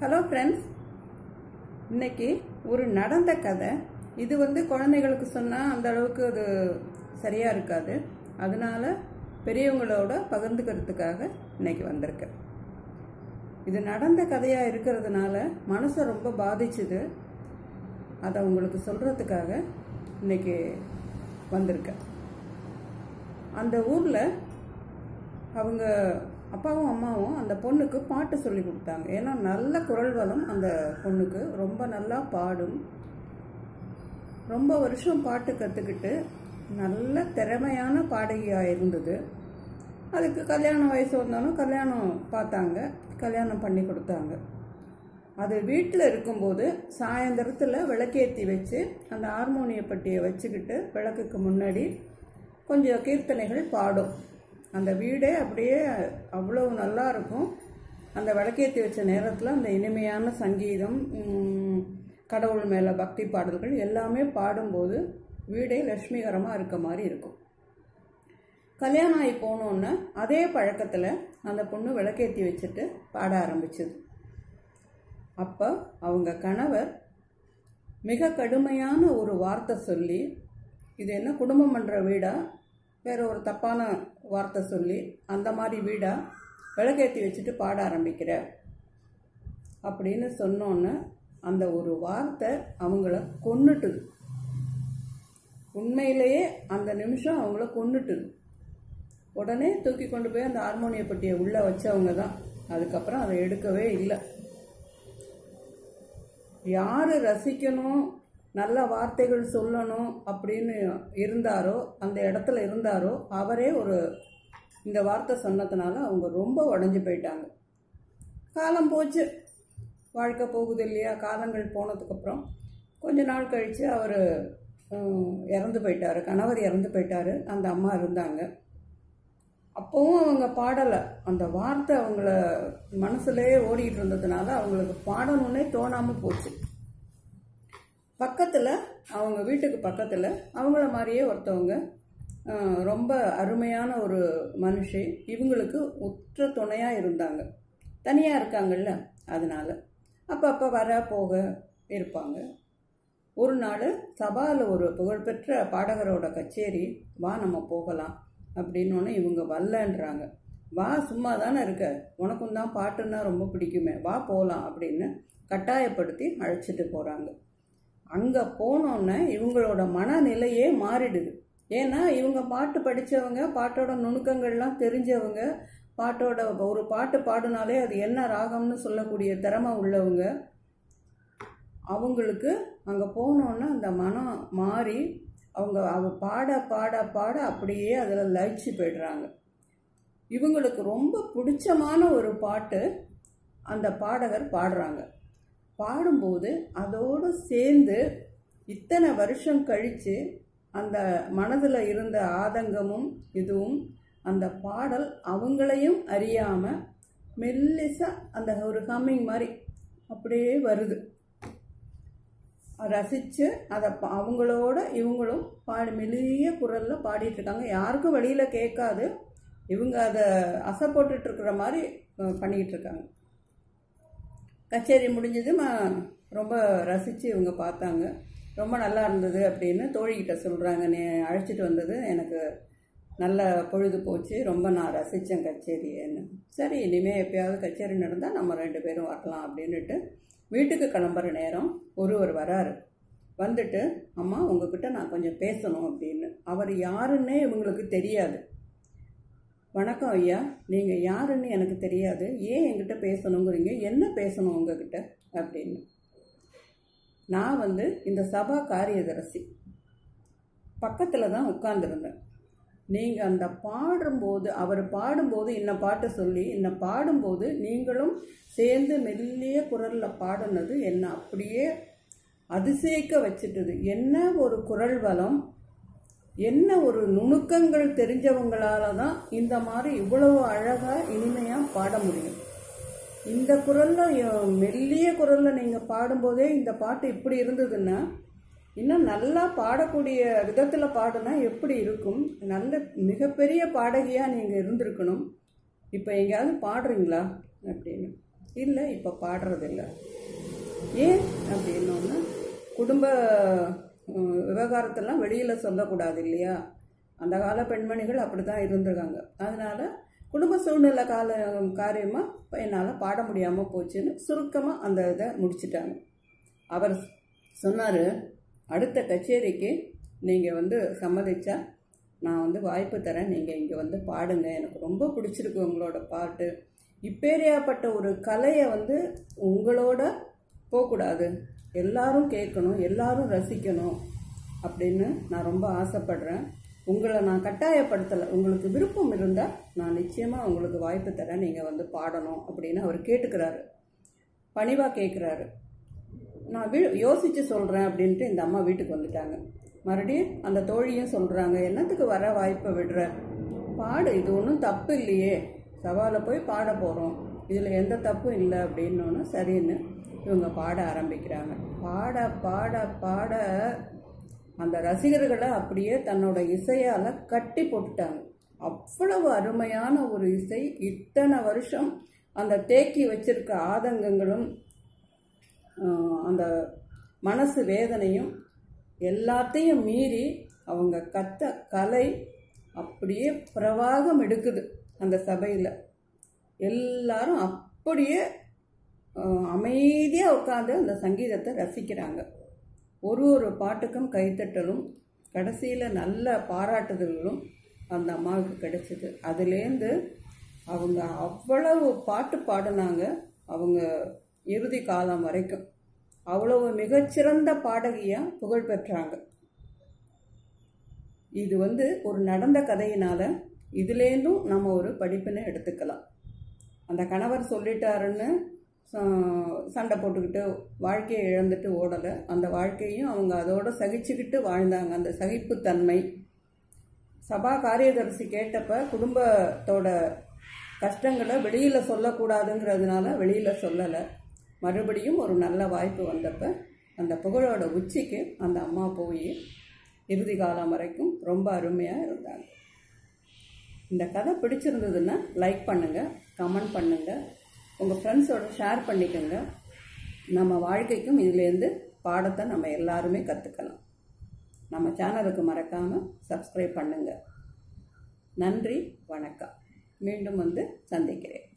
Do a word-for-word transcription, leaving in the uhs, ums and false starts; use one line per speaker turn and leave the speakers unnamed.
Hello friends, இன்னைக்கு ஒரு நடந்த கதை. இது வந்து குழந்தைகளுக்கு சொன்னால் அந்த அளவுக்கு அது சரியாக இருக்காது. அதனால பெரியவங்களோட பகிர்ந்துக்கிறதுக்காக இன்னைக்கு வந்திருக்கேன். இது நடந்த கதையாக இருக்கிறதுனால மனசை ரொம்ப பாதிச்சுது. அதை உங்களுக்கு சொல்கிறதுக்காக இன்னைக்கு வந்திருக்கேன். அந்த ஊரில் அவங்க அப்பாவும் அம்மாவும் அந்த பொண்ணுக்கு பாட்டு சொல்லி கொடுத்தாங்க. ஏன்னா நல்ல குரல் வளம் அந்த பொண்ணுக்கு, ரொம்ப நல்லா பாடும். ரொம்ப வருஷம் பாட்டு கற்றுக்கிட்டு நல்ல திறமையான பாடகியாக இருந்தது. அதுக்கு கல்யாண வயசு வந்தாலும் கல்யாணம் பார்த்தாங்க, கல்யாணம் பண்ணி கொடுத்தாங்க. அது வீட்டில் இருக்கும்போது சாயந்தரத்தில் விளக்கேற்றி வச்சு அந்த ஹார்மோனிய பட்டியை வச்சுக்கிட்டு விளக்குக்கு முன்னாடி கொஞ்சம் கீர்த்தனைகள் பாடும். அந்த வீடே அப்படியே அவ்வளோ நல்லா இருக்கும். அந்த விளக்கேற்றி வச்ச நேரத்தில் அந்த இனிமையான சங்கீதம், கடவுள் மேலே பக்தி பாடல்கள் எல்லாமே பாடும்போது வீடே லட்சுமிகரமாக இருக்க மாதிரி இருக்கும். கல்யாணம் ஆகி போனோன்னு அதே பழக்கத்தில் அந்த பொண்ணு விளக்கேற்றி வச்சுட்டு பாட ஆரம்பிச்சது. அப்போ அவங்க கணவர் மிக கடுமையான ஒரு வார்த்தை சொல்லி, இது என்ன குடும்பம் பண்ணுற வீடா, வேற ஒரு தப்பான வார்த்தை சொல்லி, அந்த மாதிரி வீடா விளக்கேற்றி வச்சுட்டு பாட ஆரம்பிக்கிற அப்படின்னு சொன்னோன்னு அந்த ஒரு வார்த்தை அவங்கள கொன்னுட்டுது. உண்மையிலேயே அந்த நிமிஷம் அவங்கள கொன்னுட்டுது. உடனே தூக்கி கொண்டு போய் அந்த ஹார்மோனிய பட்டியை உள்ளே வச்சவங்க தான். அதுக்கப்புறம் அதை எடுக்கவே இல்லை. யார் ரசிக்கணும், நல்ல வார்த்தைகள் சொல்லணும் அப்படின்னு இருந்தாரோ, அந்த இடத்துல இருந்தாரோ, அவரே ஒரு இந்த வார்த்தை சொன்னதுனால அவங்க ரொம்ப உடஞ்சி போயிட்டாங்க. காலம் போச்சு, வாழ்க்கை போகுது இல்லையா. காலங்கள் போனதுக்கப்புறம் கொஞ்ச நாள் கழித்து அவர் இறந்து போயிட்டார். கணவர் இறந்து போயிட்டார். அந்த அம்மா இருந்தாங்க. அப்போவும் அவங்க பாடலை. அந்த வார்த்தை அவங்கள மனசுலேயே ஓடிக்கிட்டு இருந்ததுனால அவங்களுக்கு பாடணுன்னே தோணாமல் போச்சு. பக்கத்தில், அவங்க வீட்டுக்கு பக்கத்தில் அவங்கள மாதிரியே ஒருத்தவங்க, ரொம்ப அருமையான ஒரு மனுஷி, இவங்களுக்கு உற்ற துணையாக இருந்தாங்க. தனியாக இருக்காங்கல்ல, அதனால அப்பப்போ வர போக இருப்பாங்க. ஒரு நாள் சபாவில் ஒரு புகழ்பெற்ற பாடகரோட கச்சேரி, வா நம்ம போகலாம் அப்படின்னோடனே இவங்க வரலன்றாங்க. வா, சும்மா தானே இருக்க, உனக்கும் தான் பாட்டுன்னா ரொம்ப பிடிக்குமே, வா போகலாம் அப்படின்னு கட்டாயப்படுத்தி அழைச்சிட்டு போகிறாங்க. அங்கே போனோன்னே இவங்களோட மனநிலையே மாறிடுது. ஏன்னா இவங்க பாட்டு படித்தவங்க, பாட்டோட நுணுக்கங்கள்லாம் தெரிஞ்சவங்க, பாட்டோட ஒரு பாட்டு பாடினாலே அது என்ன ராகம்னு சொல்லக்கூடிய திறமை உள்ளவங்க. அவங்களுக்கு அங்கே போனோன்னே அந்த மனம் மாறி அவங்க அவ பாட பாட பாட அப்படியே அதில் லயிச்சு போய்டுறாங்க. இவங்களுக்கு ரொம்ப பிடிச்சமான ஒரு பாட்டு அந்த பாடகர் பாடுறாங்க. பாடும்போது அதோடு சேர்ந்து இத்தனை வருஷம் கழித்து அந்த மனதில் இருந்த ஆதங்கமும் இதுவும் அந்த பாடல் அவங்களையும் அறியாமல் மெல்லிசாக அந்த ஒரு ஹம்மிங் மாதிரி அப்படியே வருது. ரசித்து அதை அவங்களோட இவங்களும் பாடி மெல்லிய குரலில் பாடிட்டுருக்காங்க. யாருக்கும் வெளியில் கேட்காது. இவங்க அதை அசை போட்டுட்ருக்கிற மாதிரி பண்ணிக்கிட்டு இருக்காங்க. கச்சேரி முடிஞ்சது. ரொம்ப ரசித்து இவங்க பார்த்தாங்க. ரொம்ப நல்லா இருந்தது அப்படின்னு தோழிகிட்ட சொல்கிறாங்க. நீ அழைச்சிட்டு வந்தது எனக்கு நல்ல பொழுது போச்சு, ரொம்ப நான் ரசித்தேன் கச்சேரியன்னு. சரி, இனிமேல் எப்பயாவது கச்சேரி நடந்தால் நம்ம ரெண்டு பேரும் வரலாம் அப்படின்னுட்டு வீட்டுக்கு கிளம்புற நேரம் ஒருவர் வராரு. வந்துட்டு, அம்மா உங்ககிட்ட நான் கொஞ்சம் பேசணும் அப்படின்னு. அவர் யாருன்னே இவங்களுக்கு தெரியாது. வணக்கம் ஐயா, நீங்கள் யாருன்னு எனக்கு தெரியாது, ஏன் என்கிட்ட பேசணுங்கிறீங்க, என்ன பேசணும் உங்ககிட்ட அப்படின்னு. நான் வந்து இந்த சபா காரியதரிசி, பக்கத்தில் தான் உட்கார்ந்துருந்தேன். நீங்கள் அந்த பாடும்போது, அவர் பாடும்போது இன்ன பாட்டு சொல்லி இன்ன பாடும்போது நீங்களும் சேர்ந்து மெல்லிய குரலில் பாடினது என்ன அப்படியே அதிசயிக்க வச்சுட்டுது. என்ன ஒரு குரல் வளம், என்ன ஒரு நுணுக்கங்கள் தெரிஞ்சவங்களால தான் இந்த மாதிரி இவ்வளவு அழகாக இனிமையாக பாட முடியும். இந்த குரலில், மெல்லிய குரலில் நீங்கள் பாடும்போதே இந்த பாட்டு இப்படி இருந்ததுன்னா இன்னும் நல்லா பாடக்கூடிய விதத்தில் பாடுனா எப்படி இருக்கும். நல்ல மிகப்பெரிய பாடகியாக நீங்கள் இருந்திருக்கணும். இப்போ எங்கேயாவது பாடுறீங்களா அப்படின்னு. இல்லை இப்போ பாடுறதில்லை. ஏன் அப்படின்னோன்னா, குடும்ப விவகாரத்தெல்லாம் வெளியில் சொல்லக்கூடாது இல்லையா? அந்த கால பெண்மணிகள் அப்படி தான் இருந்திருக்காங்க. அதனால் குடும்ப சூழ்நிலை கால காரியமாக என்னால் பாட முடியாமல் போச்சுன்னு சுருக்கமாக அந்த இதை முடிச்சிட்டாங்க. அவர் சொன்னார், அடுத்த கச்சேரிக்கு நீங்கள் வந்து சம்மதிச்சா நான் வந்து வாய்ப்பு தரேன், நீங்கள் இங்கே வந்து பாடுங்க, எனக்கு ரொம்ப பிடிச்சிருக்கு உங்களோட பாட்டு. இப்பேரியாப்பட்ட ஒரு கலையை வந்து உங்களோட போகக்கூடாது, எல்லாரும் கேட்கணும், எல்லாரும் ரசிக்கணும் அப்படின்னு நான் ரொம்ப ஆசைப்படுறேன். உங்களை நான் கட்டாயப்படுத்தலை, உங்களுக்கு விருப்பம் இருந்தால் நான் நிச்சயமாக உங்களுக்கு வாய்ப்பு தரேன், நீங்கள் வந்து பாடணும் அப்படின்னு அவர் கேட்டுக்கிறாரு, பணிவாக கேட்குறாரு. நான் வீ யோசித்து சொல்கிறேன் அப்படின்ட்டு இந்த அம்மா வீட்டுக்கு வந்துட்டாங்க. மறுபடியும் அந்த தோழியும் சொல்கிறாங்க, என்னத்துக்கு வர வாய்ப்பை விடுற, பாடு, இது ஒன்றும் தப்பு இல்லையே, சவாலை போய் பாட போகிறோம், இதில் எந்த தப்பும் இல்லை அப்படின்னோன்னு சரின்னு இவங்க பாட ஆரம்பிக்கிறாங்க. பாட பாட பாட அந்த ரசிகர்களை அப்படியே தன்னோட இசையால் கட்டி போட்டுட்டாங்க. அவ்வளவு அருமையான ஒரு இசை. இத்தனை வருஷம் அந்த தேக்கி வச்சிருக்க ஆதங்கங்களும் அந்த மனசு வேதனையும் எல்லாத்தையும் மீறி அவங்க கத்த கலை அப்படியே பிரவாகம் எடுக்குது. அந்த சபையில் எல்லாரும் அப்படியே அமைதியாக உட்காந்து அந்த சங்கீதத்தை ரசிக்கிறாங்க. ஒரு ஒரு பாட்டுக்கும் கைத்தட்டலும் கடைசியில் நல்ல பாராட்டுதல்களும் அந்த அம்மாவுக்கு கிடைச்சிது. அதுலேருந்து அவங்க அவ்வளவு பாட்டு பாடினாங்க, அவங்க இறுதி காலம் வரைக்கும் அவ்வளவு மிகச்சிறந்த பாடகியாக புகழ் பெற்றாங்க. இது வந்து ஒரு நடந்த கதையினால் இதுலேருந்தும் நம்ம ஒரு படிப்பினை எடுத்துக்கலாம். அந்த கணவர் சொல்லிட்டாருன்னு சண்டை போட்டுக்கிட்டு வாழ்க்கையை இழந்துட்டு ஓடலை, அந்த வாழ்க்கையும் அவங்க அதோடு சகிச்சுக்கிட்டு வாழ்ந்தாங்க. அந்த சகிப்புத்தன்மை. சபா காரியதரிசி கேட்டப்ப குடும்பத்தோட கஷ்டங்களை வெளியில் சொல்லக்கூடாதுங்கிறதுனால வெளியில் சொல்லலை. மறுபடியும் ஒரு நல்ல வாய்ப்பு வந்தப்போ அந்த புகழோட உச்சிக்கு அந்த அம்மா போய் இறுதி காலம் வரைக்கும் ரொம்ப அருமையாக இருந்தாங்க. இந்த கதை பிடிச்சிருந்ததுன்னா லைக் பண்ணுங்கள், கமெண்ட் பண்ணுங்கள், உங்கள் ஃப்ரெண்ட்ஸோட ஷேர் பண்ணிக்கோங்க. நம்ம வாழ்க்கைக்கும் இதுலேருந்து பாடத்தை நம்ம எல்லாருமே கற்றுக்கலாம். நம்ம சேனலுக்கு மறக்காமல் சப்ஸ்கிரைப் பண்ணுங்கள். நன்றி, வணக்கம். மீண்டும் வந்து சந்திக்கிறேன்.